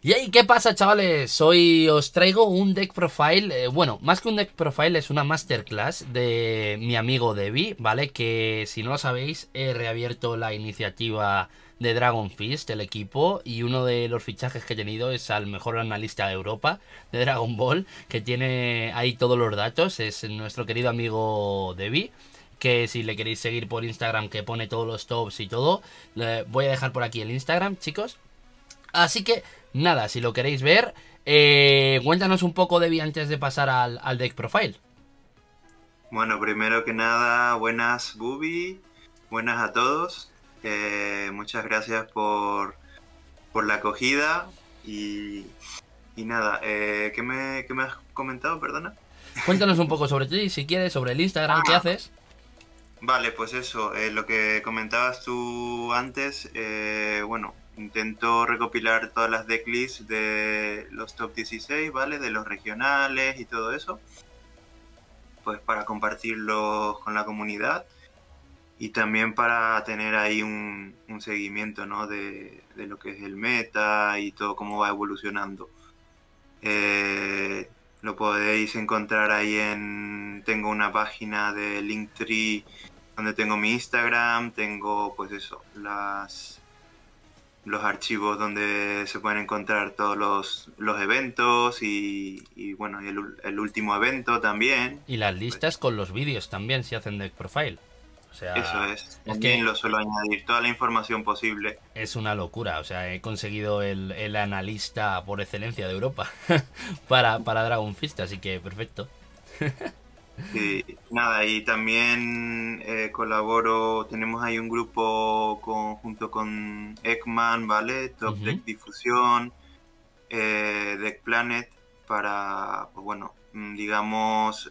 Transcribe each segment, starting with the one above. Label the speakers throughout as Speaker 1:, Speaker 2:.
Speaker 1: Y ahí, ¿qué pasa, chavales? Hoy os traigo un deck profile, bueno, más que un deck profile es una masterclass de mi amigo Devi, ¿vale? Que si no lo sabéis, he reabierto la iniciativa de Dragon Fist, el equipo, y uno de los fichajes que he tenido es al mejor analista de Europa de Dragon Ball, que tiene ahí todos los datos, es nuestro querido amigo Devi. Que si le queréis seguir por Instagram, que pone todos los tops y todo, voy a dejar por aquí el Instagram, chicos. Así que, nada, si lo queréis ver, cuéntanos un poco, Debbie, antes de pasar al deck profile.
Speaker 2: Bueno, primero que nada, buenas Bubi, buenas a todos. Muchas gracias por la acogida y nada, ¿qué me has comentado, perdona?
Speaker 1: Cuéntanos un poco sobre ti, si quieres, sobre el Instagram, qué
Speaker 2: Ah,
Speaker 1: haces.
Speaker 2: vale, pues eso, lo que comentabas tú antes, bueno, intento recopilar todas las decklists de los top 16, ¿vale? De los regionales y todo eso, pues para compartirlos con la comunidad. Y también para tener ahí un seguimiento, ¿no? de lo que es el meta y todo cómo va evolucionando. Lo podéis encontrar ahí tengo una página de Linktree donde tengo mi Instagram, tengo pues eso, los archivos donde se pueden encontrar todos los eventos y bueno, y el último evento también.
Speaker 1: Y las
Speaker 2: Pues
Speaker 1: listas con los vídeos también, si hacen deck profile. O
Speaker 2: eso
Speaker 1: sea,
Speaker 2: es,
Speaker 1: es
Speaker 2: también
Speaker 1: que
Speaker 2: lo suelo añadir, toda la información posible.
Speaker 1: es una locura. O sea, he conseguido el analista por excelencia de Europa para Dragon Fist, así que perfecto.
Speaker 2: Sí, nada, y también colaboro, tenemos ahí un grupo junto con Ekman, ¿vale? Top
Speaker 1: Ujú.
Speaker 2: Deck Difusión, Deck Planet, para, pues bueno, digamos,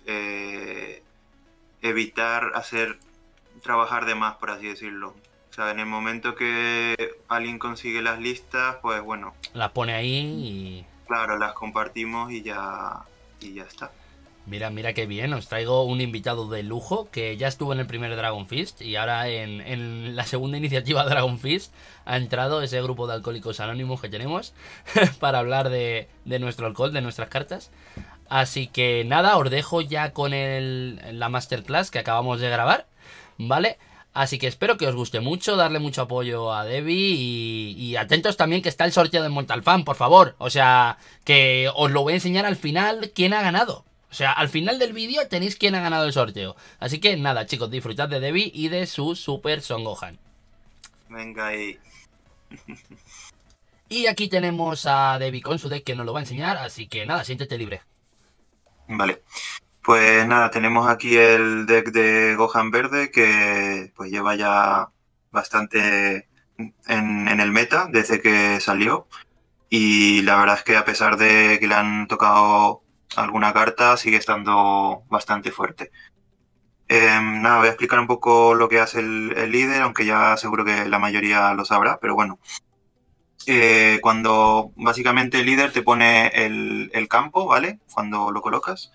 Speaker 2: evitar trabajar de más, por así decirlo. O sea, en el momento que alguien consigue las listas, pues bueno,
Speaker 1: Las pone ahí.
Speaker 2: claro, las compartimos y ya está.
Speaker 1: Mira, mira qué bien, os traigo un invitado de lujo que ya estuvo en el primer Dragon Fist y ahora en la segunda iniciativa Dragon Fist ha entrado ese grupo de alcohólicos anónimos que tenemos para hablar de nuestro alcohol, de nuestras cartas. Así que nada, os dejo ya con la masterclass que acabamos de grabar, ¿vale? Así que espero que os guste mucho, darle mucho apoyo a Debbie y atentos también que está el sorteo de Montalfán, por favor. O sea, que os lo voy a enseñar al final quién ha ganado. O sea, al final del vídeo tenéis quién ha ganado el sorteo. Así que nada, chicos, disfrutad de Debbie y de su Super Son Gohan.
Speaker 2: Venga ahí.
Speaker 1: Y aquí tenemos a Debbie con su deck que nos lo va a enseñar, así que nada, siéntete libre.
Speaker 2: Vale. Pues nada, tenemos aquí el deck de Gohan Verde que pues lleva ya bastante en el meta desde que salió. Y la verdad es que a pesar de que le han tocado alguna carta, sigue estando bastante fuerte. Nada, voy a explicar un poco lo que hace el líder, aunque ya seguro que la mayoría lo sabrá, pero bueno. Cuando básicamente el líder te pone el campo, ¿vale? Cuando lo colocas.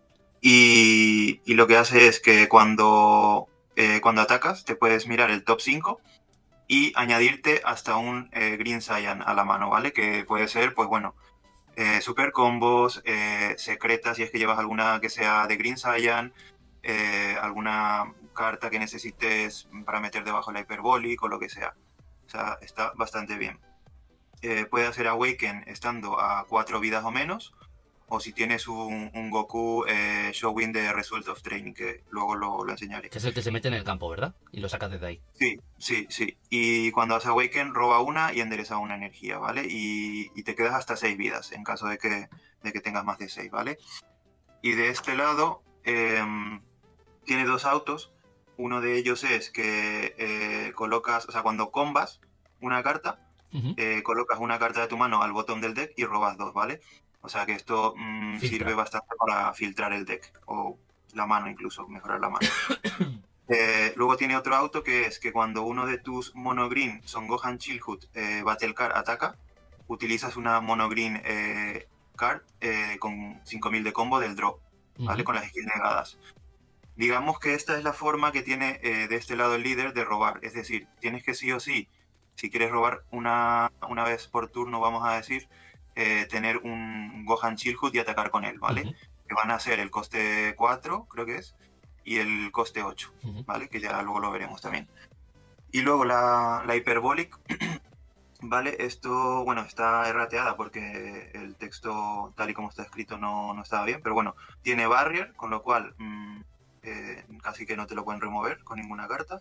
Speaker 2: Y lo que hace es que cuando atacas te puedes mirar el top 5 y añadirte hasta un Green Saiyan a la mano, ¿vale? Que puede ser, pues bueno, super combos, secretas, si es que llevas alguna que sea de Green Saiyan, alguna carta que necesites para meter debajo la Hyperbolic o lo que sea. O sea, está bastante bien. Puede hacer Awaken estando a 4 vidas o menos, o si tienes un Goku Showing de Result of Training, que luego lo enseñaré.
Speaker 1: Que es el que se mete en el campo, ¿verdad? Y lo sacas desde ahí.
Speaker 2: Sí, sí, sí. Y cuando hace Awaken, roba una y endereza una energía, ¿vale? Y te quedas hasta 6 vidas, en caso de que tengas más de 6, ¿vale? Y de este lado, tiene dos autos. Uno de ellos es que colocas, o sea, cuando combas una carta,
Speaker 1: Ujú.
Speaker 2: colocas una carta de tu mano al bottom del deck y robas dos, ¿vale? O sea que esto sirve
Speaker 1: Filtra.
Speaker 2: bastante para filtrar el deck, o la mano incluso, mejorar la mano. Luego tiene otro auto que es que cuando uno de tus mono green Son Gohan Childhood Battle Card ataca, utilizas una mono green card con 5000 de combo del draw, ¿vale?
Speaker 1: Ujú.
Speaker 2: Con las skills negadas. Digamos que esta es la forma que tiene de este lado el líder de robar. Es decir, tienes que sí o sí, si quieres robar una vez por turno, vamos a decir, tener un Gohan Chillhood y atacar con él, ¿vale?
Speaker 1: Ujú.
Speaker 2: Que van a ser el coste 4, creo que es, y el coste 8,
Speaker 1: Ujú.
Speaker 2: ¿vale? Que ya luego lo veremos también. Y luego la Hyperbolic, ¿vale? Esto, bueno, está errateada porque el texto tal y como está escrito no estaba bien, pero bueno, tiene Barrier, con lo cual casi que no te lo pueden remover con ninguna carta.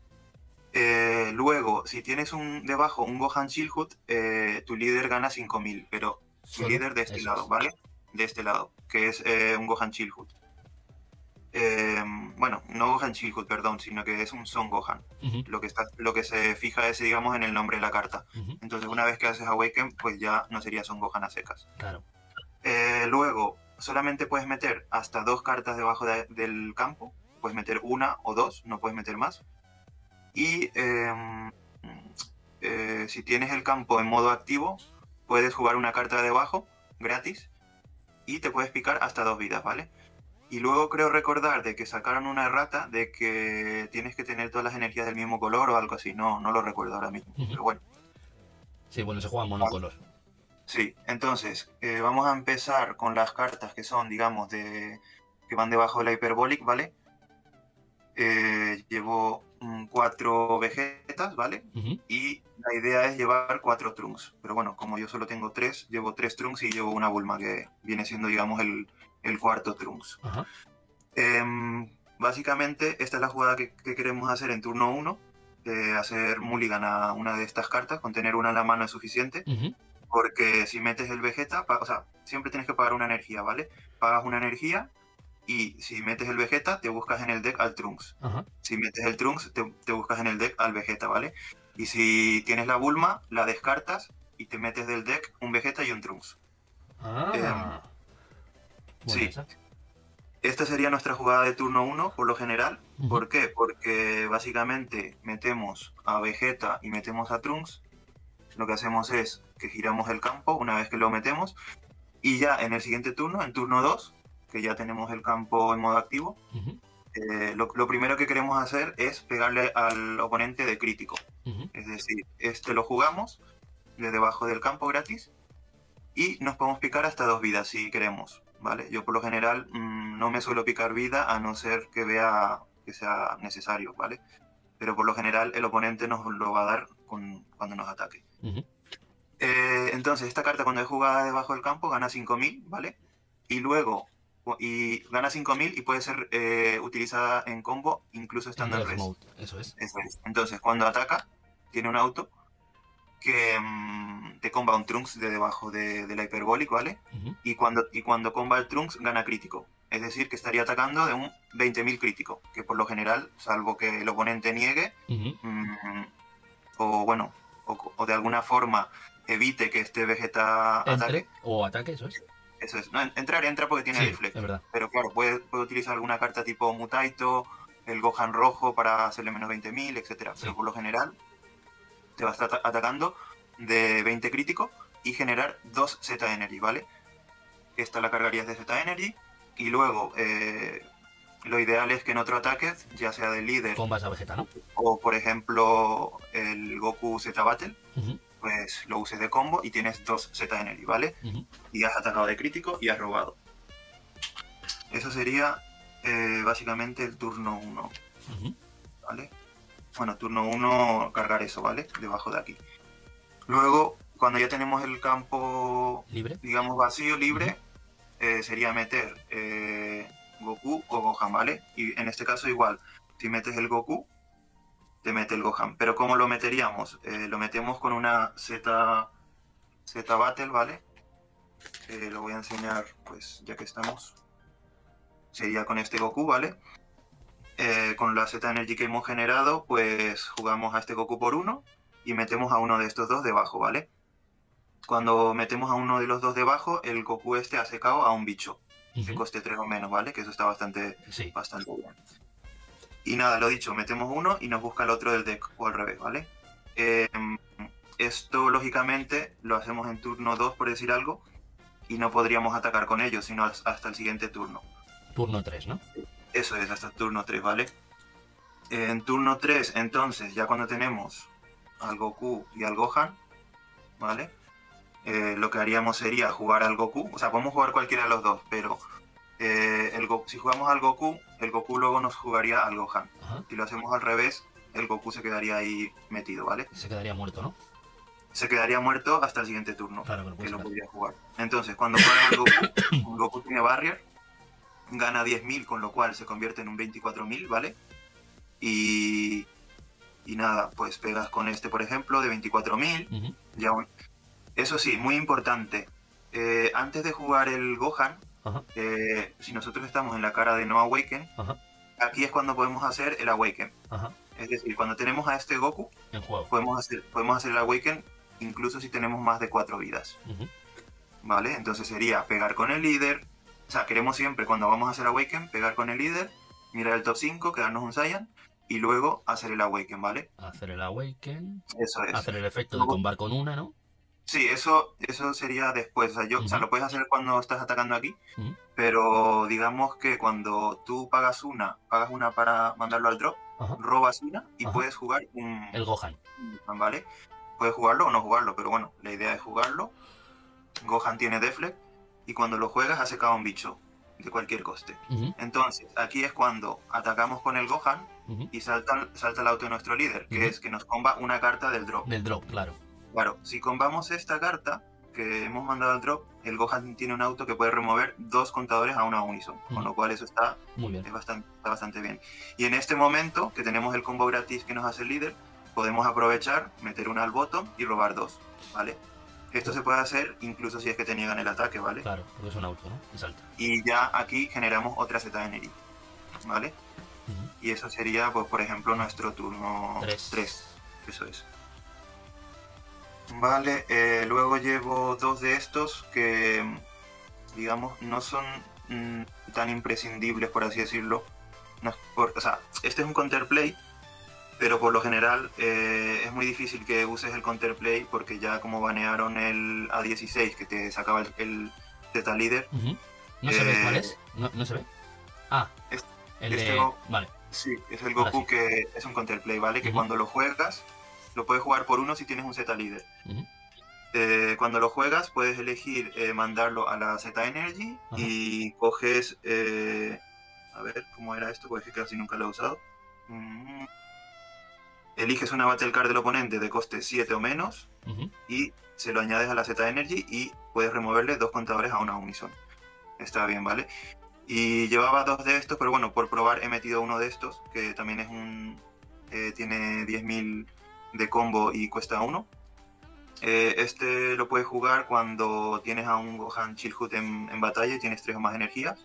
Speaker 2: Luego, si tienes debajo un Gohan Chillhood, tu líder gana 5000, pero tu
Speaker 1: Solo,
Speaker 2: líder de este
Speaker 1: eso
Speaker 2: lado,
Speaker 1: es.
Speaker 2: ¿vale? De este lado, que es un Gohan Chillhood. Bueno, no Gohan Chillhood, perdón, sino que es un Son Gohan.
Speaker 1: Ujú.
Speaker 2: Lo que se fija es, digamos, en el nombre de la carta.
Speaker 1: Ujú.
Speaker 2: Entonces, una vez que haces Awaken, pues ya no sería Son Gohan a secas.
Speaker 1: Claro.
Speaker 2: Luego, solamente puedes meter hasta 2 cartas debajo del campo. Puedes meter una o dos, no puedes meter más. Y si tienes el campo en modo activo, puedes jugar una carta debajo, gratis, y te puedes picar hasta 2 vidas, ¿vale? Y luego creo recordar de que sacaron una errata de que tienes que tener todas las energías del mismo color o algo así. No lo recuerdo ahora mismo,
Speaker 1: Ujú.
Speaker 2: pero bueno.
Speaker 1: Sí, bueno, se juega en
Speaker 2: Vale.
Speaker 1: monocolor.
Speaker 2: Sí, entonces vamos a empezar con las cartas que son, digamos, que van debajo de la Hyperbolic, ¿vale? Llevo 4 Vegetas, ¿vale?
Speaker 1: Ujú.
Speaker 2: Y la idea es llevar 4 Trunks. Pero bueno, como yo solo tengo 3, llevo 3 Trunks y llevo una Bulma, que viene siendo, digamos, el cuarto Trunks.
Speaker 1: Ajá.
Speaker 2: Básicamente, esta es la jugada que queremos hacer en turno 1. Hacer mulligan a una de estas cartas, con tener una en la mano es suficiente.
Speaker 1: Ujú.
Speaker 2: Porque si metes el Vegeta, o sea, siempre tienes que pagar una energía, ¿vale? Pagas una energía y si metes el Vegeta, te buscas en el deck al Trunks.
Speaker 1: Ajá.
Speaker 2: Si metes el Trunks, te buscas en el deck al Vegeta, ¿vale? Y si tienes la Bulma, la descartas y te metes del deck un Vegeta y un Trunks.
Speaker 1: Ah. Buena
Speaker 2: Sí,
Speaker 1: esa.
Speaker 2: esta sería nuestra jugada de turno 1 por lo general.
Speaker 1: Ujú.
Speaker 2: ¿Por qué? Porque básicamente metemos a Vegeta y metemos a Trunks. Lo que hacemos es que giramos el campo una vez que lo metemos. Y ya en el siguiente turno, en turno 2, que ya tenemos el campo en modo activo,
Speaker 1: Ujú.
Speaker 2: lo primero que queremos hacer es pegarle al oponente de crítico.
Speaker 1: Ujú.
Speaker 2: Es decir, este lo jugamos de debajo del campo gratis y nos podemos picar hasta 2 vidas si queremos, ¿vale? Yo por lo general no me suelo picar vida a no ser que vea que sea necesario, ¿vale? Pero por lo general el oponente nos lo va a dar cuando nos ataque.
Speaker 1: Ujú.
Speaker 2: Entonces, esta carta cuando es jugada debajo del campo gana 5000, ¿vale? Y luego gana 5000 y puede ser utilizada en combo incluso
Speaker 1: En
Speaker 2: estando en
Speaker 1: Rest
Speaker 2: res.
Speaker 1: Mode, eso es.
Speaker 2: Eso es. Entonces, cuando ataca, tiene un auto que te comba un Trunks de debajo de la Hyperbolic, ¿vale?
Speaker 1: Ujú.
Speaker 2: Y cuando comba el Trunks, gana crítico. Es decir, que estaría atacando de un 20.000 crítico, que por lo general, salvo que el oponente niegue,
Speaker 1: Ujú.
Speaker 2: o bueno, o de alguna forma evite que este Vegeta ataque.
Speaker 1: Entre o ataque, eso es.
Speaker 2: Eso es. No, entra porque tiene
Speaker 1: Sí,
Speaker 2: deflect.
Speaker 1: es verdad.
Speaker 2: Pero claro, puede utilizar alguna carta tipo Mutaito, el Gohan rojo para hacerle menos 20.000, etcétera.
Speaker 1: Sí.
Speaker 2: Pero por lo general te va a estar atacando de 20 crítico y generar 2 Z Energy, ¿vale? Esta la cargarías de Z Energy y luego lo ideal es que en otro ataque, ya sea del líder
Speaker 1: Combas a Vegeta, ¿no?
Speaker 2: o por ejemplo el Goku Z Battle,
Speaker 1: Ujú.
Speaker 2: pues lo uses de combo y tienes 2 Z Energy, ¿vale?
Speaker 1: Ujú.
Speaker 2: Y has atacado de crítico y has robado. Eso sería básicamente el turno 1,
Speaker 1: Ujú.
Speaker 2: ¿vale? Bueno, turno 1 cargar eso, ¿vale? Debajo de aquí. Luego, cuando ya tenemos el campo,
Speaker 1: Libre.
Speaker 2: digamos, vacío, libre, sería meter Goku o Gohan, ¿vale? Y en este caso igual, si metes el Goku, te mete el Gohan. Pero ¿cómo lo meteríamos? Lo metemos con una Z Battle, ¿vale? Lo voy a enseñar, pues, ya que estamos. Sería con este Goku, ¿vale? Con la Z Energy que hemos generado, pues jugamos a este Goku por 1 y metemos a uno de estos dos debajo, ¿vale? Cuando metemos a uno de los dos debajo, el Goku este ha secado a un bicho, de
Speaker 1: Ujú.
Speaker 2: coste 3 o menos, ¿vale? Que eso está bastante
Speaker 1: Sí.
Speaker 2: bien. Y nada, lo dicho, metemos uno y nos busca el otro del deck, o al revés, ¿vale? Esto, lógicamente, lo hacemos en turno 2, por decir algo, y no podríamos atacar con ellos, sino hasta el siguiente turno.
Speaker 1: Turno 3, ¿no?
Speaker 2: Eso es, hasta el turno 3, ¿vale? En turno 3, entonces, ya cuando tenemos al Goku y al Gohan, ¿vale? lo que haríamos sería jugar al Goku. O sea, podemos jugar cualquiera de los dos, pero si jugamos al Goku, el Goku luego nos jugaría al Gohan.
Speaker 1: Ajá.
Speaker 2: Si lo hacemos al revés, el Goku se quedaría ahí metido, ¿vale?
Speaker 1: Se quedaría muerto, ¿no?
Speaker 2: Se quedaría muerto hasta el siguiente turno,
Speaker 1: Claro que lo
Speaker 2: que
Speaker 1: puedes
Speaker 2: lo
Speaker 1: sacar.
Speaker 2: podría jugar. Entonces, cuando juega al Goku, Goku tiene Barrier, gana 10.000, con lo cual se convierte en un 24.000, ¿vale? Y nada, pues pegas con este, por ejemplo, de 24.000.
Speaker 1: Ujú.
Speaker 2: Eso sí, muy importante. Antes de jugar el Gohan,
Speaker 1: Ajá.
Speaker 2: si nosotros estamos en la cara de No Awaken,
Speaker 1: Ajá.
Speaker 2: aquí es cuando podemos hacer el Awaken.
Speaker 1: Ajá.
Speaker 2: Es decir, cuando tenemos a este Goku,
Speaker 1: En juego.
Speaker 2: podemos hacer el Awaken incluso si tenemos más de 4 vidas.
Speaker 1: Ujú.
Speaker 2: ¿Vale? Entonces sería pegar con el líder. O sea, queremos siempre, cuando vamos a hacer Awaken, pegar con el líder, mirar el top 5, quedarnos un Saiyan y luego hacer el Awaken, ¿vale?
Speaker 1: Hacer el Awaken.
Speaker 2: Eso es.
Speaker 1: Hacer el efecto de
Speaker 2: Luego-
Speaker 1: combar con una, ¿no?
Speaker 2: Sí, eso sería después. O sea, o sea,
Speaker 1: Ujú.
Speaker 2: lo puedes hacer cuando estás atacando aquí,
Speaker 1: Ujú.
Speaker 2: pero digamos que cuando tú pagas una para mandarlo al drop,
Speaker 1: Ajá.
Speaker 2: robas una y
Speaker 1: Ajá.
Speaker 2: puedes jugar un...
Speaker 1: El Gohan.
Speaker 2: ¿Vale? Puedes jugarlo o no jugarlo, pero bueno, la idea es jugarlo. Gohan tiene Deflect y cuando lo juegas hace cada un bicho de cualquier coste.
Speaker 1: Ujú.
Speaker 2: Entonces, aquí es cuando atacamos con el Gohan
Speaker 1: Ujú.
Speaker 2: y salta el auto de nuestro líder, que
Speaker 1: Ujú.
Speaker 2: es que nos comba una carta del drop.
Speaker 1: Del drop, claro.
Speaker 2: Claro, si combamos esta carta que hemos mandado al drop, el Gohan tiene un auto que puede remover 2 contadores a una unison, con
Speaker 1: Ujú.
Speaker 2: lo cual eso está
Speaker 1: Muy bien.
Speaker 2: está bastante bien. Y en este momento, que tenemos el combo gratis que nos hace el líder, podemos aprovechar, meter una al bottom y robar 2, ¿vale? Esto se puede hacer incluso si es que te niegan el ataque, ¿vale?
Speaker 1: Claro, porque es un auto, ¿no? Y salta.
Speaker 2: Y ya aquí generamos otra Z Energy, ¿vale?
Speaker 1: Ujú.
Speaker 2: Y eso sería, pues, por ejemplo, nuestro turno
Speaker 1: 3.
Speaker 2: 3. Eso es. Vale, luego llevo 2 de estos que, digamos, no son tan imprescindibles, por así decirlo. No es o sea, este es un counterplay, pero por lo general es muy difícil que uses el counterplay porque ya como banearon el A16 que te sacaba el Z líder.
Speaker 1: Ujú. ¿No se ve cuál es? ¿No se ve? Ah,
Speaker 2: Es-
Speaker 1: el
Speaker 2: este
Speaker 1: de...
Speaker 2: Go-
Speaker 1: Vale.
Speaker 2: Sí, es el
Speaker 1: Ahora
Speaker 2: Goku
Speaker 1: sí.
Speaker 2: que es un counterplay, ¿vale? Que
Speaker 1: Ujú.
Speaker 2: cuando lo juegas, lo puedes jugar por uno si tienes un Z líder.
Speaker 1: Ujú.
Speaker 2: Cuando lo juegas puedes elegir mandarlo a la Z Energy.
Speaker 1: Ajá.
Speaker 2: Y coges... a ver, ¿cómo era esto? Porque casi nunca lo he usado. Eliges una Battle Card del oponente de coste 7 o menos
Speaker 1: Ujú.
Speaker 2: y se lo añades a la Z Energy y puedes removerle 2 contadores a una unison. Está bien, ¿vale? Y llevaba 2 de estos, pero bueno, por probar he metido uno de estos, que también es tiene 10.000 de combo y cuesta 1. Este lo puedes jugar cuando tienes a un Gohan Chillhoot en batalla y tienes 3 o más energías.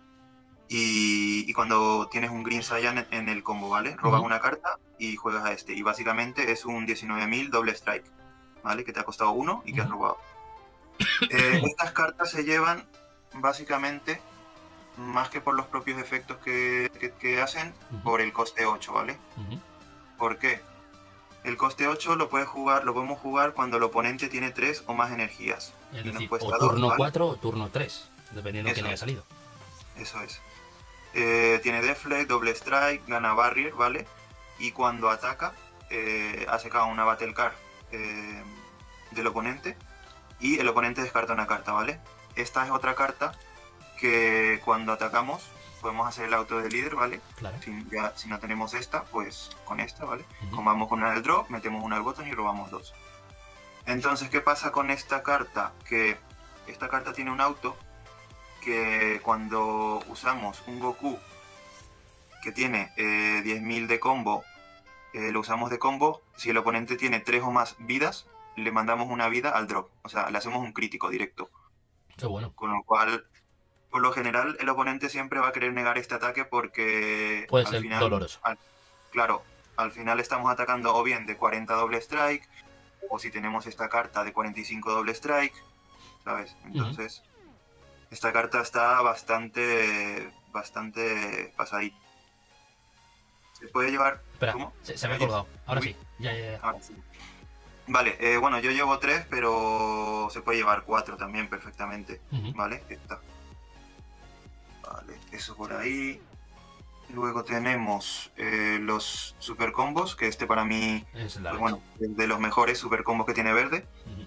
Speaker 2: Y cuando tienes un Green Saiyan en el combo, ¿vale? Robas una carta y juegas a este. Y básicamente es un 19.000 doble strike, ¿vale? Que te ha costado 1 y que has robado. Estas cartas se llevan básicamente, más que por los propios efectos que hacen, por el coste 8, ¿vale? ¿Por qué? El coste 8 lo podemos jugar cuando el oponente tiene 3 o más energías.
Speaker 1: Es
Speaker 2: Y nos
Speaker 1: decir,
Speaker 2: cuesta
Speaker 1: o turno
Speaker 2: 2, ¿vale?
Speaker 1: 4 o turno 3, dependiendo de
Speaker 2: Eso
Speaker 1: quién haya
Speaker 2: es.
Speaker 1: salido.
Speaker 2: Eso es. Tiene Deflect, doble strike, gana barrier, ¿vale? Y cuando ataca, hace cada una battle card del oponente y el oponente descarta una carta, ¿vale? Esta es otra carta que cuando atacamos podemos hacer el auto de líder, ¿vale?
Speaker 1: Claro.
Speaker 2: Si no tenemos esta, pues con esta, ¿vale?
Speaker 1: Ujú.
Speaker 2: Combamos con una del drop, metemos una al botón y robamos 2. Entonces, ¿qué pasa con esta carta? Que esta carta tiene un auto que cuando usamos un Goku que tiene 10.000 de combo, lo usamos de combo, si el oponente tiene 3 o más vidas, le mandamos una vida al drop. O sea, le hacemos un crítico directo.
Speaker 1: Qué bueno.
Speaker 2: Con lo cual, por lo general, el oponente siempre va a querer negar este ataque porque
Speaker 1: Puede
Speaker 2: al
Speaker 1: ser
Speaker 2: final,
Speaker 1: doloroso.
Speaker 2: Claro, al final estamos atacando o bien de 40 doble strike, o si tenemos esta carta de 45 doble strike, ¿sabes? Entonces, esta carta está bastante pasadita. Se puede llevar...
Speaker 1: Espera,
Speaker 2: ¿Cómo?
Speaker 1: se me ha colgado. Ahora sí. Ya.
Speaker 2: Ahora sí. Vale, bueno, yo llevo 3, pero se puede llevar 4 también perfectamente.
Speaker 1: Ujú.
Speaker 2: Vale, está. Vale, eso por ahí. Luego tenemos los super combos, que este para mí,
Speaker 1: Es la
Speaker 2: pues bueno, es de los mejores super combos que tiene Verde.
Speaker 1: Ujú.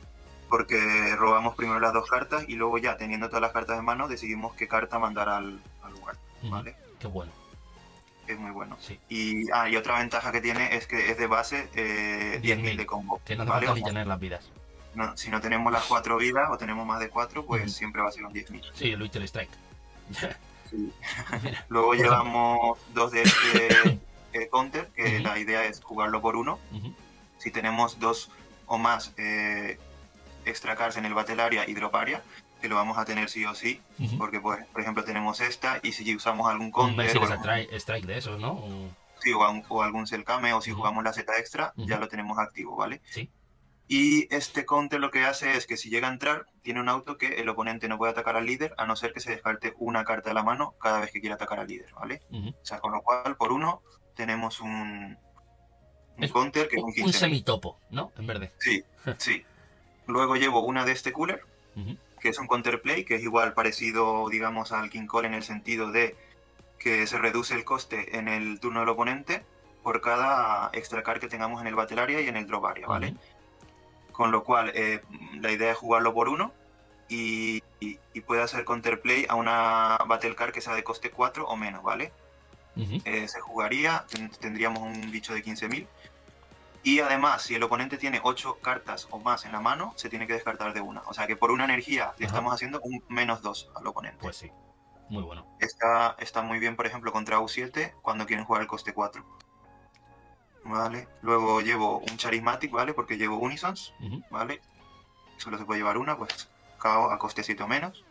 Speaker 2: porque robamos primero las 2 cartas y luego ya, teniendo todas las cartas en mano, decidimos qué carta mandar al lugar, ¿vale?
Speaker 1: Qué bueno.
Speaker 2: Es muy bueno.
Speaker 1: Sí.
Speaker 2: Y otra ventaja que tiene es que es de base 10.000 de combo.
Speaker 1: Que no hace
Speaker 2: ¿vale?
Speaker 1: falta ni tener las vidas.
Speaker 2: No, si no tenemos las 4 vidas o tenemos más de 4, pues siempre va a ser un 10.000.
Speaker 1: Sí, el Witcher Strike.
Speaker 2: Sí. Luego llevamos 2 de este counter, que la idea es jugarlo por 1. Si tenemos 2 o más extra cards en el Battle Area y Drop Area, que lo vamos a tener sí o sí, porque pues, por ejemplo tenemos esta y si usamos algún counter
Speaker 1: un strike de esos, ¿no?
Speaker 2: Sí, o algún Selkame, o si jugamos la Z extra, ya lo tenemos activo, ¿vale?
Speaker 1: Sí.
Speaker 2: Y este counter lo que hace es que si llega a entrar, tiene un auto que el oponente no puede atacar al líder, a no ser que se descarte una carta de la mano cada vez que quiera atacar al líder, ¿vale? O sea, con lo cual, por 1, tenemos un counter que es un 15.
Speaker 1: Un semitopo, ¿no? En verde.
Speaker 2: Sí, sí. Luego llevo una de este cooler, que es un counterplay, que es igual parecido, digamos, al King Cole en el sentido de que se reduce el coste en el turno del oponente por cada extra card que tengamos en el Battle Area y en el Drop Area, ¿vale? Con lo cual, la idea es jugarlo por 1 y puede hacer counterplay a una Battle Card que sea de coste 4 o menos, ¿vale? Se jugaría, tendríamos un bicho de 15.000. Y además, si el oponente tiene 8 cartas o más en la mano, se tiene que descartar de una. O sea que por una energía le estamos haciendo un -2 al oponente.
Speaker 1: Pues sí, muy bueno.
Speaker 2: Está muy bien, por ejemplo, contra U7 cuando quieren jugar el coste 4. Vale. Luego llevo un Charismatic, ¿vale? Porque llevo Unisons, ¿vale? Solo se puede llevar una, pues KO a coste 7 o menos.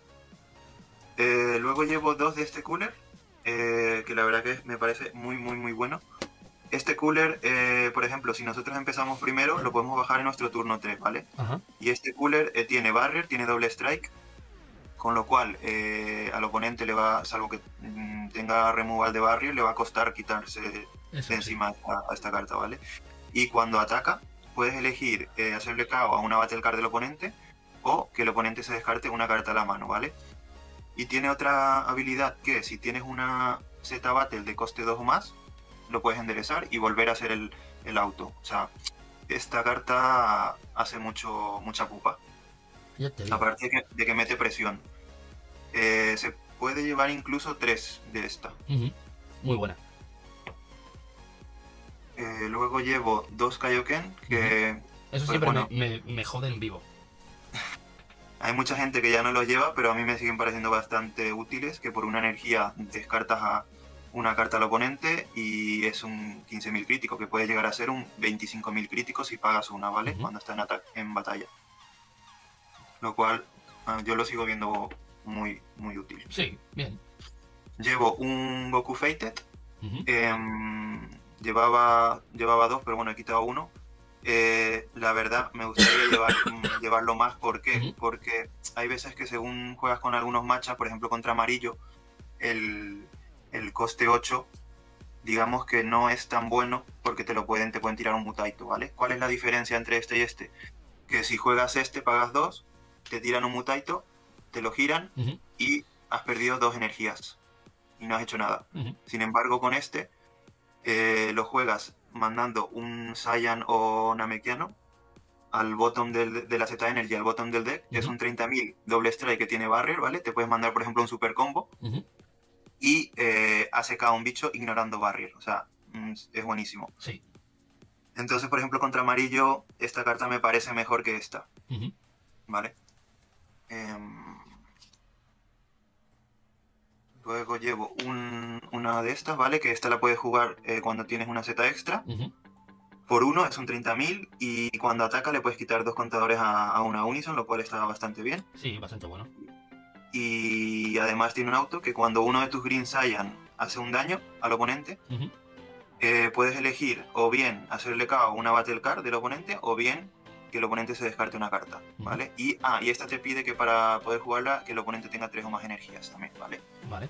Speaker 2: Luego llevo 2 de este cooler, que la verdad que me parece muy, muy, muy bueno. Este cooler, por ejemplo, si nosotros empezamos primero, lo podemos bajar en nuestro turno 3, ¿vale? Y este cooler tiene Barrier, tiene doble strike, con lo cual al oponente le va, salvo que tenga removal de Barrier, le va a costar quitarse de encima a esta carta, ¿vale? Y cuando ataca, puedes elegir hacerle KO a una Battle Card del oponente o que el oponente se descarte una carta a la mano, ¿vale? Y tiene otra habilidad que si tienes una Z Battle de coste 2 o más, lo puedes enderezar y volver a hacer el auto. O sea, esta carta hace mucha pupa. Aparte de que mete presión. Se puede llevar incluso 3 de esta.
Speaker 1: Muy buena.
Speaker 2: Luego llevo 2 Kaioken que...
Speaker 1: Eso siempre me jode en vivo.
Speaker 2: Hay mucha gente que ya no los lleva, pero a mí me siguen pareciendo bastante útiles, que por una energía descartas a una carta al oponente y es un 15.000 crítico, que puede llegar a ser un 25.000 crítico si pagas una, ¿vale? Cuando está en batalla. Lo cual yo lo sigo viendo muy, muy útil.
Speaker 1: Sí, bien.
Speaker 2: Llevo un Goku Fated. Llevaba 2, pero bueno, he quitado 1. La verdad, me gustaría llevarlo más. ¿Por qué? Porque hay veces que según juegas con algunos matchups, por ejemplo contra amarillo, el coste 8, digamos que no es tan bueno porque te pueden tirar un Mutaito, ¿vale? ¿Cuál es la diferencia entre este y este? Que si juegas este, pagas 2, te tiran un Mutaito, te lo giran y has perdido 2 energías y no has hecho nada. Sin embargo, con este lo juegas mandando un Saiyan o Namekiano al bottom de la Z Energy, al bottom del deck, es un 30.000 doble strike que tiene Barrier, ¿vale? Te puedes mandar, por ejemplo, un super combo y hace cada un bicho ignorando Barrier, o sea, es buenísimo.
Speaker 1: Sí.
Speaker 2: Entonces, por ejemplo, contra amarillo, esta carta me parece mejor que esta, ¿vale? Luego llevo una de estas, ¿vale? Que esta la puedes jugar cuando tienes una Z extra. Por 1 es un 30.000 y cuando ataca le puedes quitar 2 contadores a una Unison, lo cual está bastante bien.
Speaker 1: Sí, bastante bueno.
Speaker 2: Y además tiene un auto que cuando uno de tus Green Saiyan hace un daño al oponente, puedes elegir o bien hacerle KO a una Battle Card del oponente o bien que el oponente se descarte una carta, ¿vale? Y esta te pide que para poder jugarla, que el oponente tenga 3 o más energías también, ¿vale?
Speaker 1: Vale.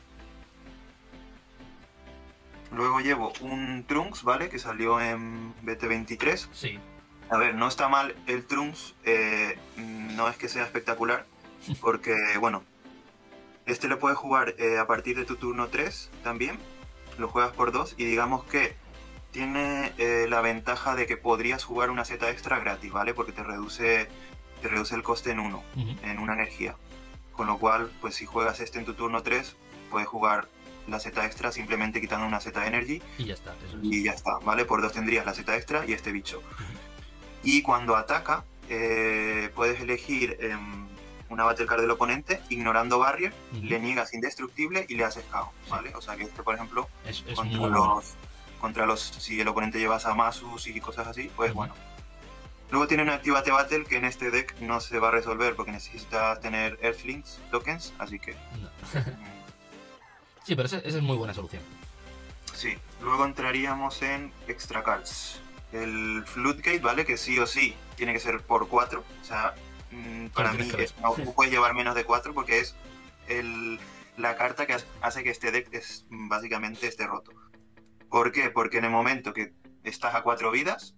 Speaker 2: Luego llevo un Trunks, ¿vale? Que salió en BT23.
Speaker 1: Sí.
Speaker 2: A ver, no está mal el Trunks, no es que sea espectacular, porque, bueno, este lo puedes jugar a partir de tu turno 3 también, lo juegas por 2 y digamos que tiene la ventaja de que podrías jugar una Z extra gratis, ¿vale? Porque te reduce te reduce el coste en 1,
Speaker 1: Ujú.
Speaker 2: en una energía. Con lo cual, pues si juegas este en tu turno 3, puedes jugar la Z extra simplemente quitando una Z Energy
Speaker 1: Y ya está, eso es.
Speaker 2: y ya está, ¿vale? Por 2 tendrías la Z extra y este bicho.
Speaker 1: Ujú.
Speaker 2: Y cuando ataca, puedes elegir una Battle Card del oponente, ignorando Barrier,
Speaker 1: Ujú.
Speaker 2: le niegas Indestructible y le haces KO, ¿vale? O sea que este, por ejemplo,
Speaker 1: Es
Speaker 2: contra
Speaker 1: muy bueno.
Speaker 2: contra los, si el oponente lleva Zamasus y cosas así, pues
Speaker 1: Ujú.
Speaker 2: bueno. Luego tiene una Activate Battle que en este deck no se va a resolver porque necesitas tener Earthlings tokens, así que...
Speaker 1: No.
Speaker 2: mm,
Speaker 1: Sí, pero esa es muy buena solución.
Speaker 2: sí. Luego entraríamos en Extra Cards. El Floodgate, ¿vale? Que sí o sí tiene que ser por 4. O sea, para
Speaker 1: tienes
Speaker 2: mí
Speaker 1: que ver.
Speaker 2: no puedes llevar menos de 4 porque es la carta que hace que este deck básicamente esté roto. ¿Por qué? Porque en el momento que estás a 4 vidas,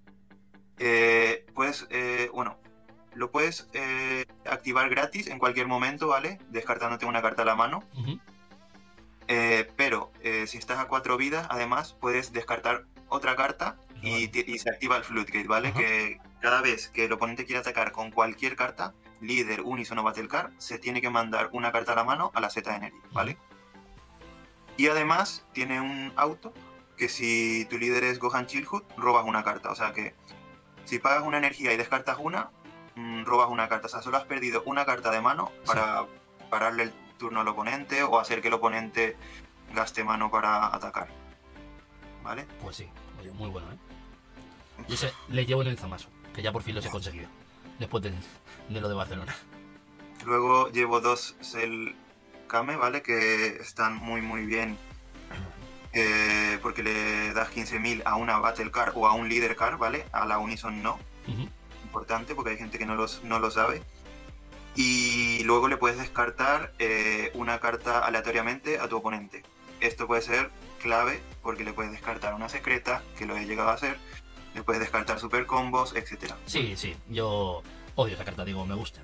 Speaker 2: lo puedes activar gratis en cualquier momento, ¿vale? Descartándote una carta a la mano.
Speaker 1: Ujú.
Speaker 2: Pero si estás a 4 vidas, además puedes descartar otra carta y,
Speaker 1: Vale.
Speaker 2: y se activa el Floodgate, ¿vale?
Speaker 1: Ajá.
Speaker 2: Que cada vez que el oponente quiera atacar con cualquier carta, líder, unísono, battle card, se tiene que mandar una carta a la mano a la Z Energy, ¿vale? Y además tiene un auto que si tu líder es Gohan Childhood, robas una carta. O sea que si pagas una energía y descartas una, robas una carta. O sea, solo has perdido una carta de mano para pararle el turno al oponente o hacer que el oponente gaste mano para atacar. ¿Vale?
Speaker 1: Pues sí, oye, muy bueno, ¿eh? Yo ese le llevo en el Zamasu, que ya por fin los he conseguido. Después de lo de Barcelona.
Speaker 2: Luego llevo 2 Cell Kame, ¿vale? Que están muy muy bien. Porque le das 15.000 a una Battle Card o a un Leader Card, ¿vale? A la Unison no.
Speaker 1: Ujú.
Speaker 2: Importante porque hay gente que no lo sabe. Y luego le puedes descartar una carta aleatoriamente a tu oponente. Esto puede ser clave porque le puedes descartar una secreta, que lo he llegado a hacer, le puedes descartar super combos, etc.
Speaker 1: Sí, sí, yo odio esa carta, digo, me gusta.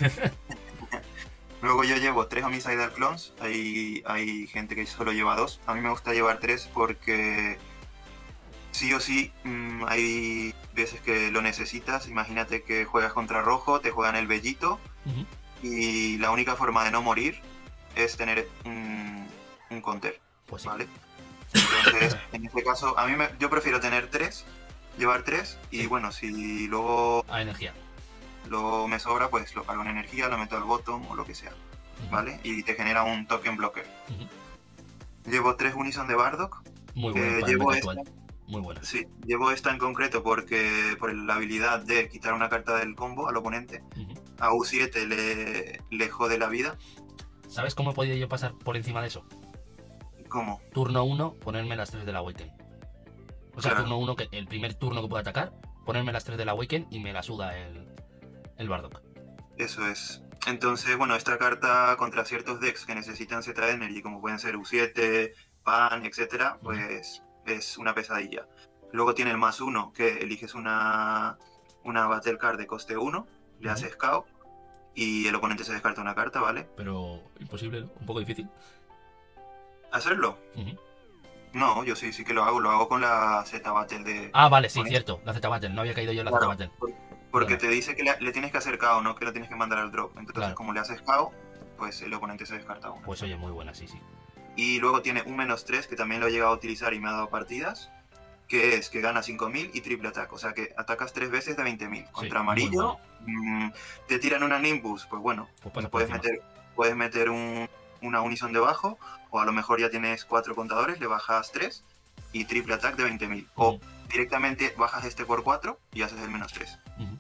Speaker 2: Luego yo llevo 3 Homicidal Clones, hay gente que solo lleva 2. A mí me gusta llevar 3 porque sí o sí hay veces que lo necesitas. Imagínate que juegas contra rojo, te juegan el Bellito.
Speaker 1: Ujú.
Speaker 2: Y la única forma de no morir es tener un counter,
Speaker 1: Pues sí.
Speaker 2: ¿vale? Entonces, en este caso, yo prefiero tener 3, llevar 3, y
Speaker 1: Sí.
Speaker 2: bueno, si luego
Speaker 1: A energía.
Speaker 2: me sobra, pues lo cargo en energía, lo meto al bottom o lo que sea,
Speaker 1: Ujú.
Speaker 2: ¿vale? Y te genera un token blocker.
Speaker 1: Ujú.
Speaker 2: Llevo 3 Unison de Bardock.
Speaker 1: Muy bueno para el
Speaker 2: Llevo
Speaker 1: meta
Speaker 2: esta,
Speaker 1: actual. Muy buena.
Speaker 2: sí, llevo esta en concreto porque por la habilidad de quitar una carta del combo al oponente.
Speaker 1: Ujú.
Speaker 2: A U7 le jode la vida.
Speaker 1: ¿Sabes cómo he podido yo pasar por encima de eso?
Speaker 2: ¿Cómo?
Speaker 1: Turno 1, ponerme las 3 de la Awaken. O sea,
Speaker 2: Claro.
Speaker 1: turno 1, que el primer turno que pueda atacar, ponerme las 3 de la Awaken y me la suda el Bardock.
Speaker 2: Eso es. Entonces, bueno, esta carta contra ciertos decks que necesitan Z Energy, como pueden ser U7, Pan, etcétera, pues es una pesadilla. Luego tiene el +1, que eliges una Battle Card de coste 1, le
Speaker 1: Ujú.
Speaker 2: haces KO y el oponente se descarta una carta, ¿vale?
Speaker 1: Pero imposible, ¿no? Un poco difícil.
Speaker 2: ¿Hacerlo?
Speaker 1: Ujú.
Speaker 2: No, yo sí que lo hago con la Z Battle de...
Speaker 1: Ah, vale, sí,
Speaker 2: con
Speaker 1: cierto. La Z Battle. No había caído yo en la Z
Speaker 2: Claro,
Speaker 1: Battle.
Speaker 2: porque
Speaker 1: Perdona.
Speaker 2: te dice que le tienes que hacer KO, no que lo tienes que mandar al drop. Entonces,
Speaker 1: Claro.
Speaker 2: como le haces KO, pues el oponente se descarta una.
Speaker 1: Pues oye, muy buena, sí, sí.
Speaker 2: Y luego tiene un -3 que también lo he llegado a utilizar y me ha dado partidas, que es que gana 5.000 y triple ataque. O sea que atacas 3 veces de 20.000. Contra
Speaker 1: muy
Speaker 2: amarillo,
Speaker 1: bueno.
Speaker 2: te tiran una Nimbus, pues bueno,
Speaker 1: Pues pasas por encima.
Speaker 2: puedes meter una Unison debajo, o a lo mejor ya tienes 4 contadores, le bajas 3 y triple ataque de 20.000. O
Speaker 1: Ujú.
Speaker 2: directamente bajas este por 4 y haces el -3.
Speaker 1: Ujú.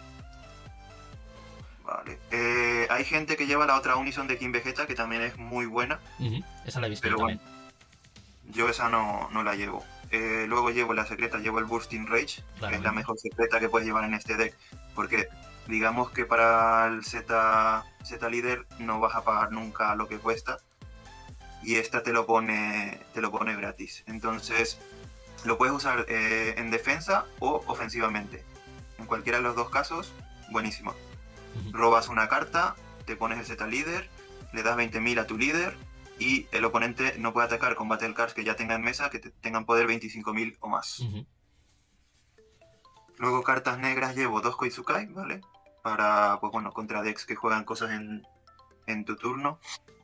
Speaker 2: Vale. Hay gente que lleva la otra Unison de King Vegeta, que también es muy buena,
Speaker 1: Ujú. Esa la he visto
Speaker 2: pero
Speaker 1: yo también.
Speaker 2: yo esa no la llevo. Luego llevo la secreta, llevo el Bursting Rage, que es la
Speaker 1: Claramente.
Speaker 2: mejor secreta que puedes llevar en este deck, porque digamos que para el Z líder no vas a pagar nunca lo que cuesta, y esta te lo pone gratis. Entonces lo puedes usar en defensa o ofensivamente. En cualquiera de los dos casos, buenísimo.
Speaker 1: Ujú.
Speaker 2: Robas una carta, te pones el Z líder, le das 20.000 a tu líder y el oponente no puede atacar con Battle Cards que ya tenga en mesa que tengan poder 25.000 o más.
Speaker 1: Ujú.
Speaker 2: Luego cartas negras llevo 2 Koitsukai, ¿vale? para, pues bueno, contra decks que juegan cosas en tu turno.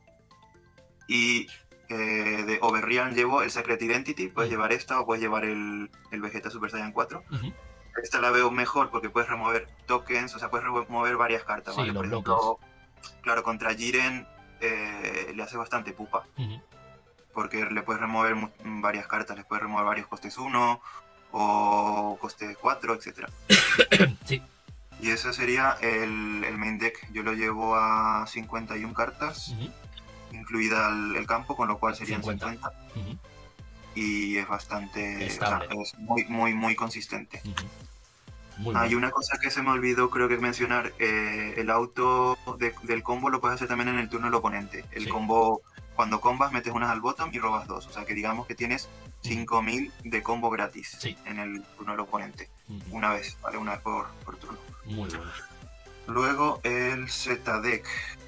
Speaker 2: Y de Overrealm llevo el Secret Identity, puedes llevar esta o puedes llevar el Vegeta Super Saiyan 4. Esta la veo mejor porque puedes remover tokens, o sea, puedes remover varias cartas,
Speaker 1: Sí,
Speaker 2: ¿vale?
Speaker 1: los
Speaker 2: Por
Speaker 1: bloques.
Speaker 2: ejemplo, claro, contra Jiren le hace bastante pupa, porque le puedes remover varias cartas, le puedes remover varios costes 1 o costes 4, etc.
Speaker 1: Sí.
Speaker 2: Y ese sería el main deck. Yo lo llevo a 51 cartas, incluida el campo, con lo cual serían 50. Y es bastante...
Speaker 1: Estable.
Speaker 2: O sea, es muy, muy, muy consistente.
Speaker 1: Muy
Speaker 2: Hay
Speaker 1: bueno.
Speaker 2: una cosa que se me olvidó, creo que mencionar. El auto del combo lo puedes hacer también en el turno del oponente. El
Speaker 1: Sí.
Speaker 2: combo, cuando combas, metes unas al bottom y robas 2. O sea que digamos que tienes 5000 de combo gratis
Speaker 1: Sí.
Speaker 2: en el turno del oponente. Una vez, ¿vale? Una vez por turno.
Speaker 1: Muy bueno. Luego
Speaker 2: el Z-Deck.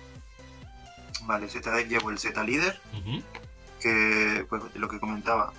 Speaker 2: Vale, Z-Deck llevo el Z-Líder, que pues lo que comentaba,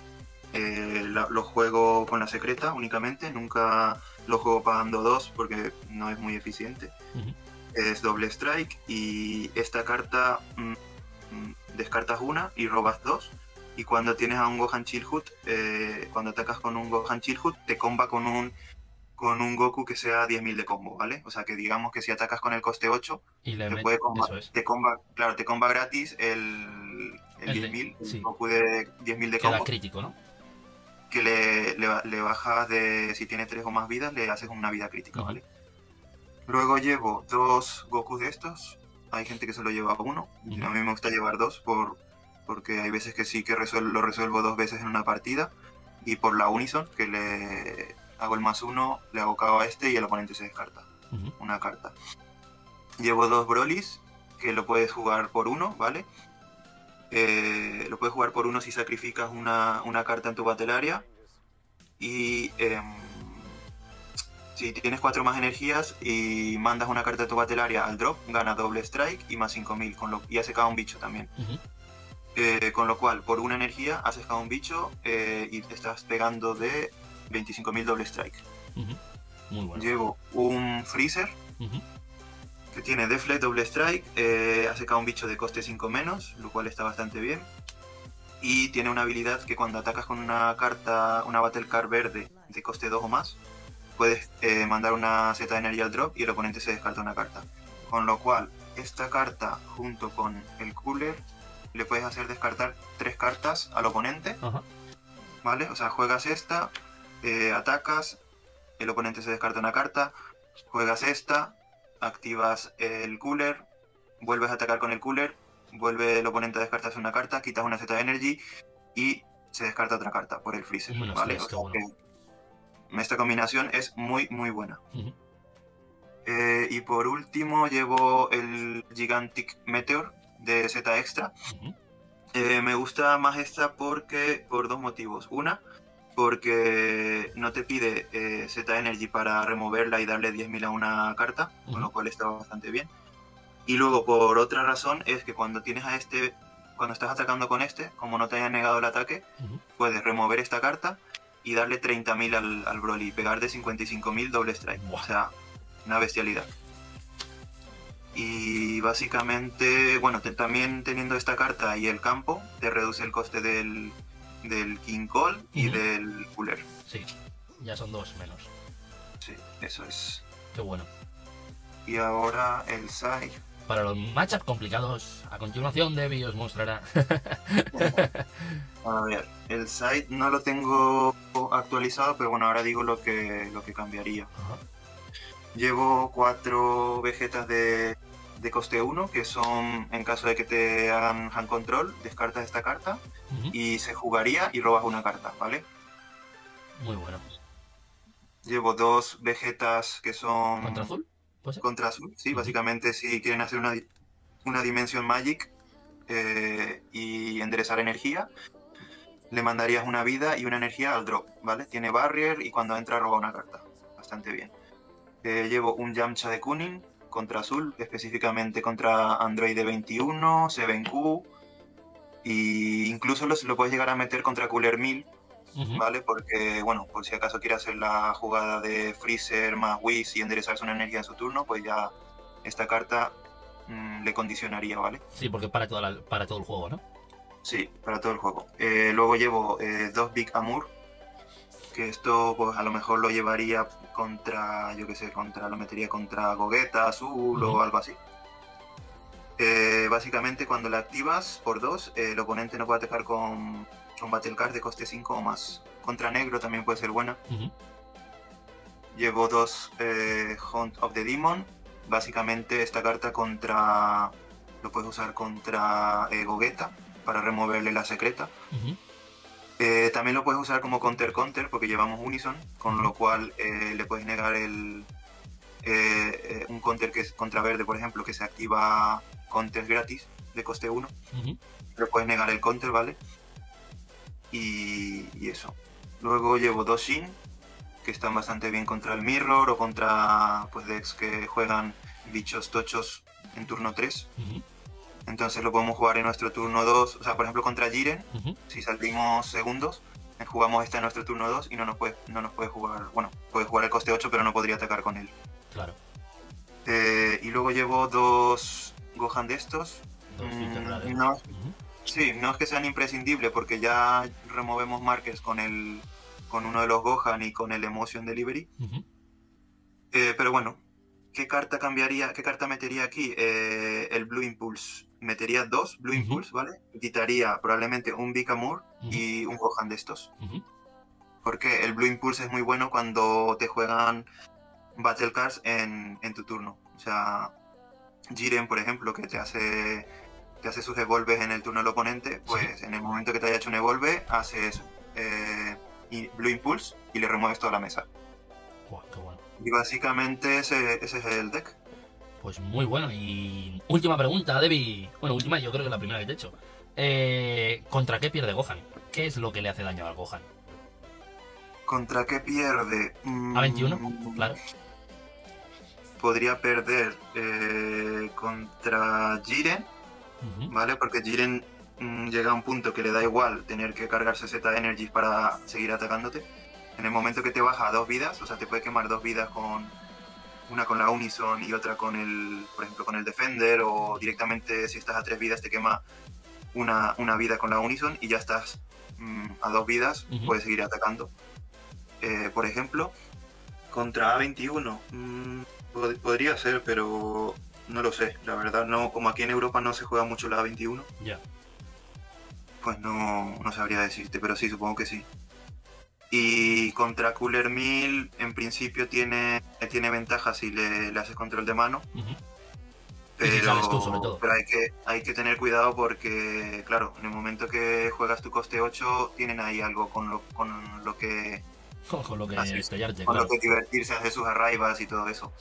Speaker 2: lo juego con la secreta únicamente, nunca lo juego pagando 2 porque no es muy eficiente. Es doble strike y esta carta descartas una y robas 2. Y cuando tienes a un Gohan Childhood, cuando atacas con un Gohan Childhood, te comba con un Goku que sea 10.000 de combo, ¿vale? O sea que digamos que si atacas con el coste 8,
Speaker 1: y
Speaker 2: te puede comba,
Speaker 1: eso es.
Speaker 2: te comba gratis el 10.000, el
Speaker 1: sí.
Speaker 2: Goku de 10.000 de
Speaker 1: Queda
Speaker 2: combo.
Speaker 1: crítico, ¿no?
Speaker 2: Que le bajas de, si tiene 3 o más vidas, le haces una vida crítica, ¿vale? Luego llevo 2 Gokus de estos. Hay gente que solo lleva uno. A mí me gusta llevar 2 porque hay veces que sí que lo resuelvo 2 veces en una partida. Y por la Unison, que le hago el +1, le hago KO a este y el oponente se descarta una carta. Llevo 2 Brolys, que lo puedes jugar por 1, ¿vale? Lo puedes jugar por 1 si sacrificas una carta en tu battle area. Y si tienes 4 más energías y mandas una carta de tu battle area al drop, gana doble strike y más 5000, y hace cada un bicho también. Con lo cual, por una energía, haces cada un bicho y te estás pegando de 25.000 doble strike.
Speaker 1: Muy bueno.
Speaker 2: Llevo un Freezer que tiene Deflect, doble strike, hace cada un bicho de coste 5 menos, lo cual está bastante bien. Y tiene una habilidad que cuando atacas con una carta, una Battle Card verde de coste 2 o más, puedes mandar una Z de energía al drop y el oponente se descarta una carta. Con lo cual, esta carta junto con el Cooler le puedes hacer descartar 3 cartas al oponente. ¿Vale? O sea, juegas esta, atacas, el oponente se descarta una carta, juegas esta, activas el Cooler, vuelves a atacar con el Cooler, vuelve el oponente a descartarse una carta, quitas una Z de Energy y se descarta otra carta por el Freezer. ¿Vale? O sea que esta combinación es muy, muy buena. Y por último llevo el Gigantic Meteor de Z Extra. Me gusta más esta por 2 motivos. Una, porque no te pide Z Energy para removerla y darle 10.000 a una carta, con lo cual está bastante bien. Y luego, por otra razón, es que cuando tienes a este, cuando estás atacando con este, como no te haya negado el ataque, puedes remover esta carta y darle 30.000 al Broly y pegar de 55.000 doble strike. O sea, una bestialidad. Y básicamente, bueno, también teniendo esta carta y el campo, te reduce el coste del King Cole y del Cooler.
Speaker 1: Sí, ya son 2 menos.
Speaker 2: Sí, eso es.
Speaker 1: Qué bueno.
Speaker 2: Y ahora el Sai.
Speaker 1: Para los matchups complicados, a continuación Debbie os mostrará.
Speaker 2: A ver, el Sai no lo tengo actualizado, pero bueno, ahora digo lo que cambiaría. Llevo 4 Vegetas de coste 1, que son, en caso de que te hagan hand control, descartas esta carta y se jugaría y robas una carta, ¿vale?
Speaker 1: Muy bueno.
Speaker 2: Llevo 2 Vegetas que son...
Speaker 1: ¿Contra azul? ¿Puede ser?
Speaker 2: Contra azul, sí, básicamente si quieren hacer una Dimension Magic y enderezar energía, le mandarías una vida y una energía al drop, ¿vale? Tiene Barrier y cuando entra roba una carta, bastante bien. Llevo un Yamcha de Kunin contra azul, específicamente contra Android 21, 7Q, y incluso lo puedes llegar a meter contra Cooler 1000 ¿vale? Porque, bueno, por si acaso quiere hacer la jugada de Freezer más Whis y enderezarse una energía en su turno, pues ya esta carta le condicionaría, ¿vale?
Speaker 1: Sí, porque para todo el juego, ¿no?
Speaker 2: Sí, para todo el juego. Luego llevo 2 Big Amur, que esto pues a lo mejor lo llevaría contra, yo qué sé, lo metería contra Gogeta Azul o algo así. Básicamente cuando la activas por 2, el oponente no puede atacar con Battle Card de coste 5 o más. Contra negro también puede ser buena. Llevo 2 Hunt of the Demon. Básicamente esta carta lo puedes usar contra Gogeta para removerle la secreta. También lo puedes usar como counter porque llevamos Unison, con lo cual le puedes negar un counter que es contra verde, por ejemplo, que se activa counter gratis de coste 1. Le puedes negar el counter, ¿vale? Y eso. Luego llevo 2 Shin, que están bastante bien contra el Mirror o contra pues decks que juegan bichos tochos en turno 3. Entonces lo podemos jugar en nuestro turno 2, o sea, por ejemplo contra Jiren, si salimos segundos, jugamos esta en nuestro turno 2 y no nos puede jugar, bueno, puede jugar el coste 8, pero no podría atacar con él.
Speaker 1: Claro.
Speaker 2: Y luego llevo 2 Gohan de estos. Sí, no es que sean imprescindibles porque ya removemos markers con uno de los Gohan y con el Emotion Delivery. Pero bueno, ¿qué carta metería aquí? El Blue Impulse. Metería 2 Blue Impulse, ¿vale? Quitaría probablemente un Big Amur y un Gohan de estos. Porque el Blue Impulse es muy bueno cuando te juegan Battle Cards en tu turno. O sea, Jiren, por ejemplo, que te hace sus evolves en el turno del oponente, pues en el momento que te haya hecho un evolve, haces Blue Impulse y le remueves toda la mesa.
Speaker 1: Wow, qué bueno.
Speaker 2: Y básicamente ese es el deck.
Speaker 1: Pues muy bueno. Y última pregunta, Debbie. Bueno, última, yo creo que es la primera que te he hecho. ¿Contra qué pierde Gohan? ¿Qué es lo que le hace daño al Gohan?
Speaker 2: ¿Contra qué pierde?
Speaker 1: ¿A 21? Claro.
Speaker 2: Podría perder contra Jiren, ¿vale? Porque Jiren llega a un punto que le da igual tener que cargarse Z Energies para seguir atacándote. En el momento que te baja a 2 vidas, o sea, te puede quemar 2 vidas una con la Unison y otra por ejemplo, con el Defender, o directamente si estás a 3 vidas te quema una vida con la Unison y ya estás a 2 vidas, puedes seguir atacando. Por ejemplo, contra A21, podría ser, pero no lo sé, la verdad, no, como aquí en Europa no se juega mucho la A21, pues no sabría decirte, pero sí, supongo que sí. Y contra Cooler 1000, en principio tiene ventaja si le haces control de mano. Pero,
Speaker 1: y si sales tú, sobre todo.
Speaker 2: Pero hay que tener cuidado porque, claro, en el momento que juegas tu coste 8, tienen ahí algo con lo que
Speaker 1: estrellarte,
Speaker 2: con
Speaker 1: claro.
Speaker 2: lo que divertirse, hacer sus arribas y todo eso.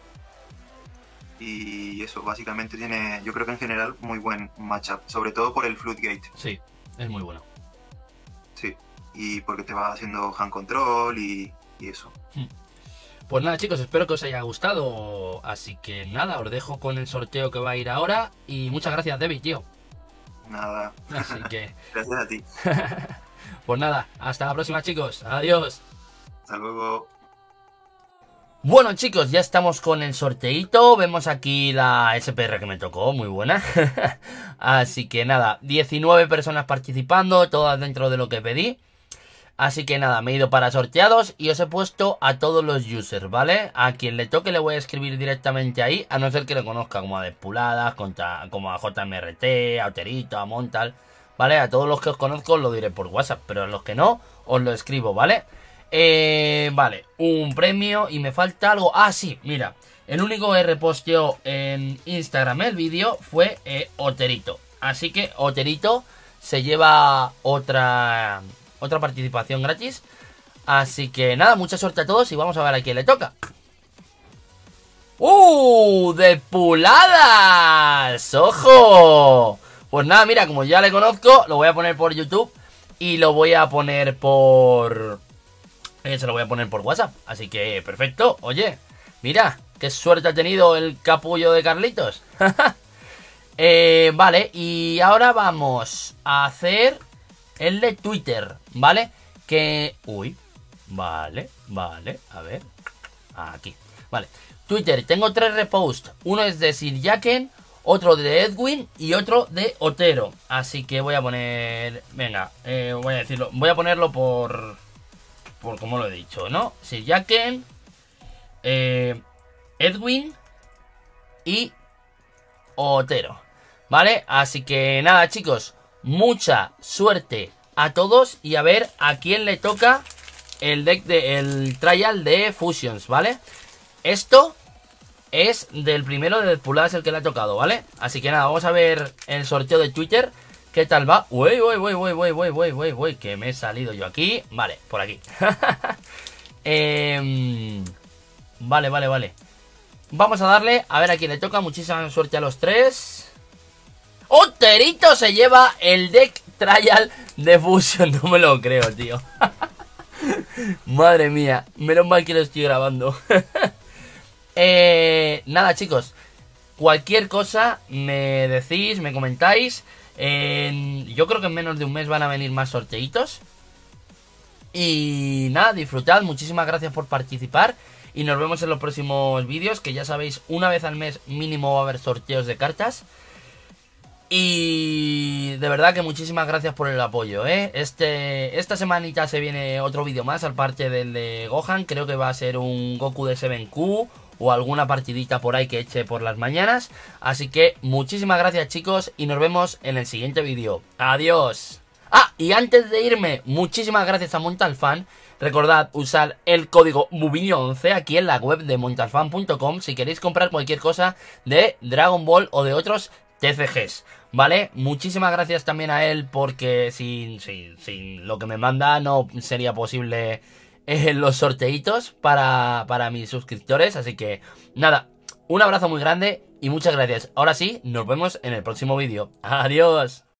Speaker 2: Y eso, básicamente tiene, yo creo que en general, muy buen matchup. Sobre todo por el Floodgate.
Speaker 1: Sí, es muy bueno.
Speaker 2: Sí. Y porque te va haciendo hand control y eso.
Speaker 1: Pues nada, chicos, espero que os haya gustado. Así que nada, os dejo con el sorteo que va a ir ahora. Y muchas gracias, Debbie, tío.
Speaker 2: Nada.
Speaker 1: Así que...
Speaker 2: Gracias a ti.
Speaker 1: Pues nada, hasta la próxima, chicos. Adiós.
Speaker 2: Hasta luego.
Speaker 1: Bueno, chicos, ya estamos con el sorteito. Vemos aquí la SPR que me tocó, muy buena. Así que nada, 19 personas participando, todas dentro de lo que pedí. Así que nada, me he ido para sorteados y os he puesto a todos los users, ¿vale? A quien le toque le voy a escribir directamente ahí, a no ser que le conozca, como a Despuladas, como a JMRT, a Oterito, a Montal, ¿vale? A todos los que os conozco os lo diré por WhatsApp, pero a los que no, os lo escribo, ¿vale? Vale, un premio y me falta algo. Ah, sí, mira, el único que reposteó en Instagram el vídeo fue Oterito. Así que Oterito se lleva otra participación gratis. Así que nada, mucha suerte a todos y vamos a ver a quién le toca. ¡Depuladas! ¡Ojo! Pues nada, mira, como ya le conozco, lo voy a poner por YouTube y lo voy a poner por... se lo voy a poner por WhatsApp. Así que, perfecto. Oye, mira, qué suerte ha tenido el capullo de Carlitos. Vale, y ahora vamos a hacer el de Twitter, ¿vale? que... Uy, vale, a ver, aquí, vale. Twitter, tengo 3 reposts, uno es de Sir Jacken, otro de Edwin y otro de Otero. Así que voy a poner... Venga, voy a decirlo, voy a ponerlo por como lo he dicho, ¿no? Sir Jacken, Edwin y Otero, ¿vale? Así que nada, chicos, mucha suerte a todos y a ver a quién le toca el deck el trial de Fusions, ¿vale? Esto es del primero de Deadpool, es el que le ha tocado, ¿vale? Así que nada, vamos a ver el sorteo de Twitter. ¿Qué tal va? Uy, que me he salido yo aquí. Vale, por aquí. Vale. Vamos a darle, a ver a quién le toca. Muchísima suerte a los 3. ¡Oterito se lleva el deck trial de Fusion! No me lo creo, tío. Madre mía, menos mal que lo estoy grabando. Nada, chicos, cualquier cosa me decís, me comentáis. Yo creo que en menos de un mes van a venir más sorteitos. Y nada, disfrutad, muchísimas gracias por participar. Y nos vemos en los próximos vídeos, que ya sabéis, una vez al mes mínimo va a haber sorteos de cartas. Y de verdad que muchísimas gracias por el apoyo, ¿eh? Esta semanita se viene otro vídeo más, aparte del de Gohan. Creo que va a ser un Goku de 7Q o alguna partidita por ahí que eche por las mañanas. Así que muchísimas gracias, chicos, y nos vemos en el siguiente vídeo. ¡Adiós! Ah, y antes de irme, muchísimas gracias a Montalfan. Recordad usar el código MUBIño11 aquí en la web de montalfan.com si queréis comprar cualquier cosa de Dragon Ball o de otros TCGs, ¿vale? Muchísimas gracias también a él, porque sin lo que me manda no sería posible los sorteitos para mis suscriptores. Así que nada, un abrazo muy grande y muchas gracias. Ahora sí, nos vemos en el próximo vídeo. Adiós.